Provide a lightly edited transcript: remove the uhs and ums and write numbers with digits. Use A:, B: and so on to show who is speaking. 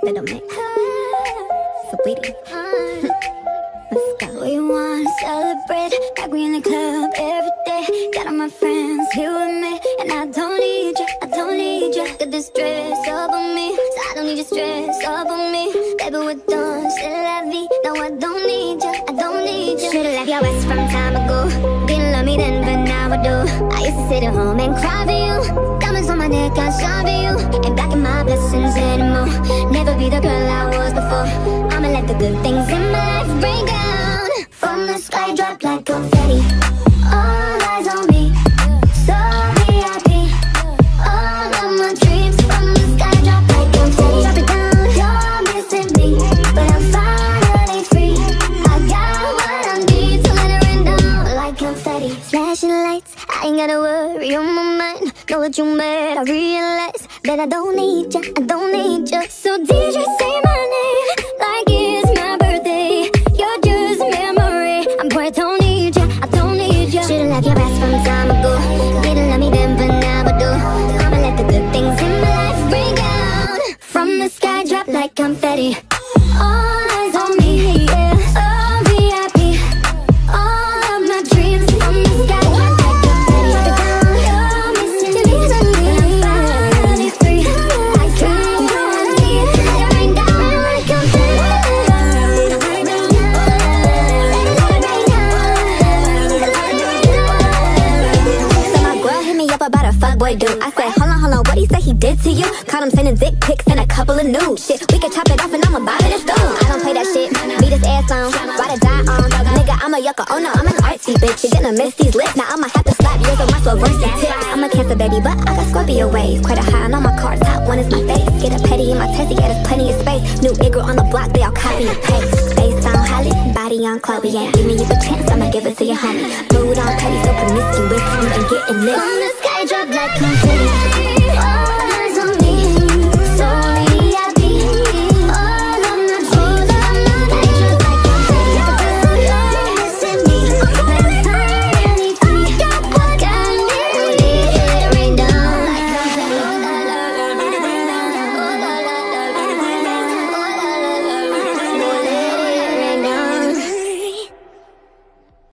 A: Little mix. Sweetie. Let's go. We wanna celebrate like we in the club every day. Got all my friends here with me, and I don't need you, I don't need you. Got this stress up on me, so I don't need you stress up on me. Baby, we're done, c'est la vie. No, I don't need you, I don't need you. Should've left your ass from time ago. Didn't love me then, but now I do. I used to sit at home and cry for you. Diamonds on my neck, I shine for you. Ain't backing my blessings anymore. Never be the girl I was before. I'ma let the good things in my life break down. From the sky, drop like confetti. All eyes on me, so VIP. All of my dreams from the sky, drop like confetti. Drop it down, you're missing me, but I'm finally free. I got what I need to let it rain down like confetti. Flashing lights, I ain't gotta worry on my mind. Know what you made, I realize that I don't need you, I don't need you. So DJ, say my name like it's my birthday. You're just memory, I'm poor, I don't need you, I don't need you. Should've left your ass from time ago. Didn't love me then, but now I do. I'ma let the good things in my life bring down. From the sky, drop like confetti. All eyes on me, yeah. Oh, VIP. All of my dreams from the sky, drop like confetti. Drop it down, you're missing me, but I'm finally free. I got what I need, let it rain down like confetti. So my girl hit me up about a fuckboy dude. I said, hold on, what he say he did to you? Caught him sending dick pics and a couple of nudes. Shit, we can chop it off and I'ma buy it a stone. I don't play that shit, beat his ass on, ride or die on. Nigga, I'm a yucca, oh no, I'm an artsy bitch. You're gonna miss these lips, now I'ma have to slap yours on my slow verse and tip. I'm a Cancer baby, but I got Scorpio waves. Quite a high on all my cards, top one is my face. Get a petty in my testy, yeah, there's plenty of space. New it girl on the block, they all copy and paste. Face on Holly, body on Chloe, ain't giving you a chance, I'ma give it to your homie.